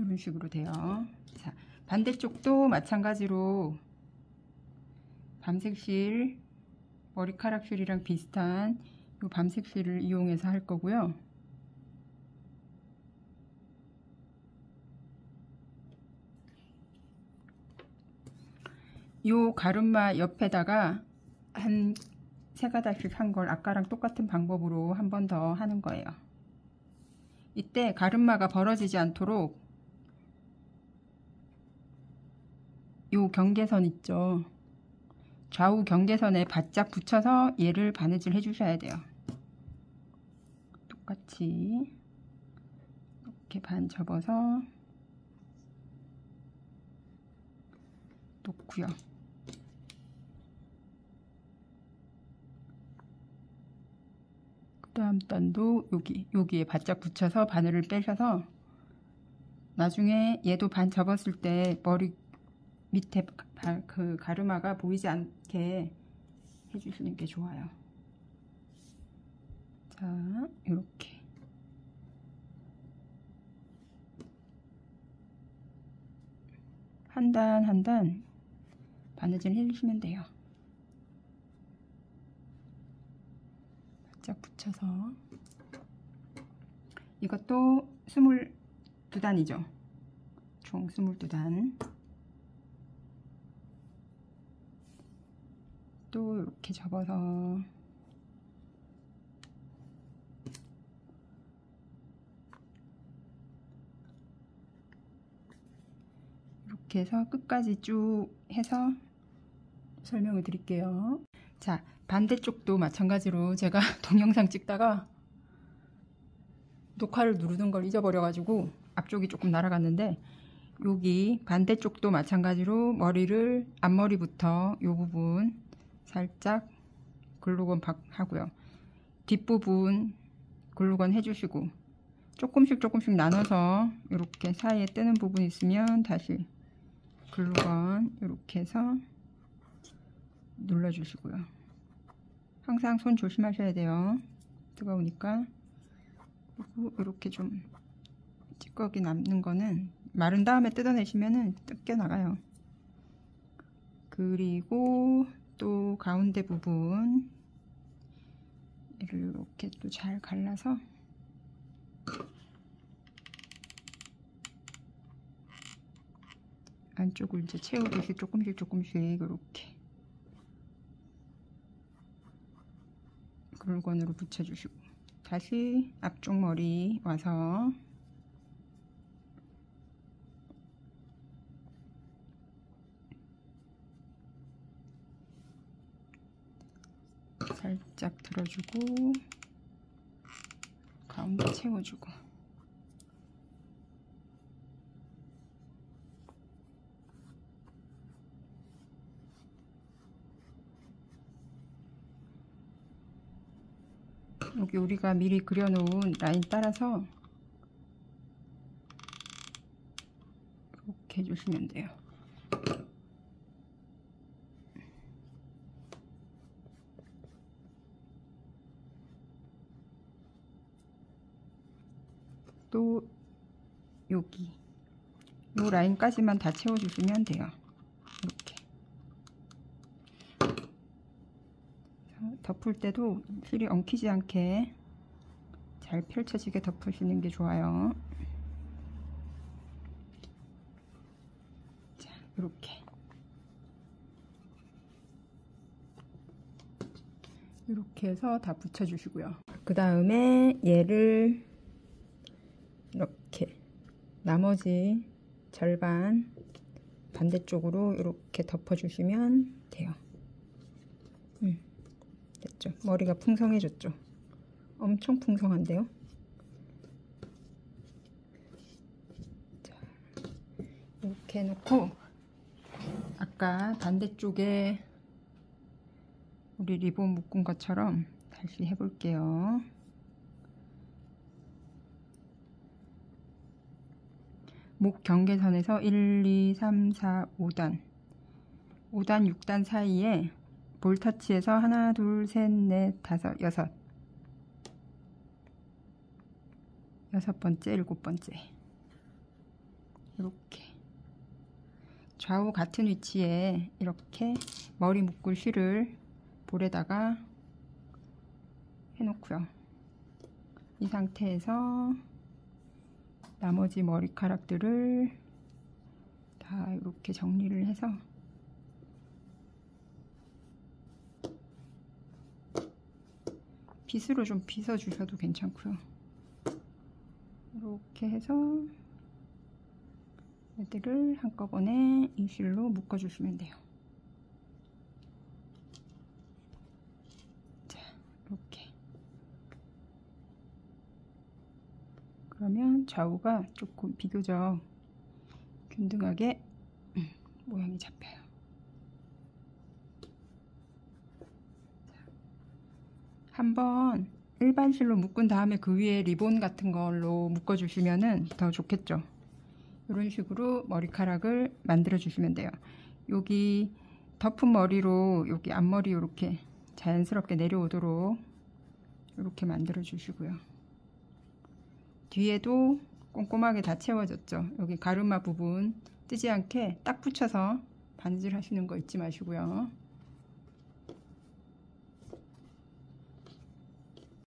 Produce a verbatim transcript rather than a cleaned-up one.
이런 식으로 돼요. 자, 반대쪽도 마찬가지로 밤색 실, 머리카락 실이랑 비슷한 이 밤색 실을 이용해서 할 거고요. 요 가르마 옆에다가 한 세 가닥씩 한 걸 아까랑 똑같은 방법으로 한 번 더 하는 거예요. 이때 가르마가 벌어지지 않도록 요 경계선 있죠. 좌우 경계선에 바짝 붙여서 얘를 바느질 해 주셔야 돼요. 똑같이 이렇게 반 접어서 놓고요. 그 다음 단도 여기, 여기에 바짝 붙여서 바늘을 빼셔서 나중에 얘도 반 접었을 때 머리 밑에 그 가르마가 보이지 않게 해주시는 게 좋아요. 자, 이렇게 한 단 한 단 바느질 해주시면 돼요. 바짝 붙여서 이것도 스물두 단이죠. 총 스물두 단. 또 이렇게 접어서 이렇게 해서 끝까지 쭉 해서 설명을 드릴게요. 자, 반대쪽도 마찬가지로 제가 동영상 찍다가 녹화를 누르는 걸 잊어버려 가지고 앞쪽이 조금 날아갔는데, 여기 반대쪽도 마찬가지로 머리를 앞머리부터 이 부분 살짝 글루건 하고요. 뒷부분 글루건 해주시고 조금씩 조금씩 나눠서 이렇게 사이에 뜨는 부분 있으면 다시 글루건 이렇게 해서 눌러주시고요. 항상 손 조심하셔야 돼요. 뜨거우니까. 그리고 이렇게 좀 찌꺼기 남는 거는 마른 다음에 뜯어내시면은 뜯겨 나가요. 그리고 또 가운데 부분 얘를 이렇게 또 잘 갈라서 안쪽을 이제 채우듯이 조금씩 조금씩 이렇게 글루건으로 붙여주시고 다시 앞쪽 머리 와서 살짝 들어주고 가운데 채워주고 여기 우리가 미리 그려놓은 라인 따라서 이렇게 해주시면 돼요. 또 여기 요 라인까지만 다 채워주시면 돼요. 이렇게 덮을 때도 실이 엉키지 않게 잘 펼쳐지게 덮으시는 게 좋아요. 자, 이렇게 이렇게 해서 다 붙여주시고요. 그 다음에 얘를 이렇게 나머지 절반 반대쪽으로 이렇게 덮어주시면 돼요. 음, 됐죠? 머리가 풍성해졌죠? 엄청 풍성한데요? 자, 이렇게 해놓고 아까 반대쪽에 우리 리본 묶은 것처럼 다시 해볼게요. 목 경계선에서 일, 이, 삼, 사, 오 단 오 단, 육 단 사이에 볼터치에서 하나, 둘, 셋, 넷, 다섯, 여섯 여섯 번째, 일곱 번째 이렇게 좌우 같은 위치에 이렇게 머리 묶을 실을 볼에다가 해놓고요. 이 상태에서 나머지 머리카락들을 다 이렇게 정리를 해서 빗으로 좀 빗어 주셔도 괜찮고요. 이렇게 해서 얘들을 한꺼번에 이 실로 묶어 주시면 돼요. 자, 이렇게. 그러면 좌우가 조금 비교적 균등하게 모양이 잡혀요. 한번 일반 실로 묶은 다음에 그 위에 리본 같은 걸로 묶어 주시면은 더 좋겠죠. 이런 식으로 머리카락을 만들어 주시면 돼요. 여기 덮은 머리로 여기 앞머리 이렇게 자연스럽게 내려오도록 이렇게 만들어 주시고요. 뒤에도 꼼꼼하게 다 채워졌죠. 여기 가르마 부분 뜨지 않게 딱 붙여서 바느질 하시는 거 잊지 마시고요.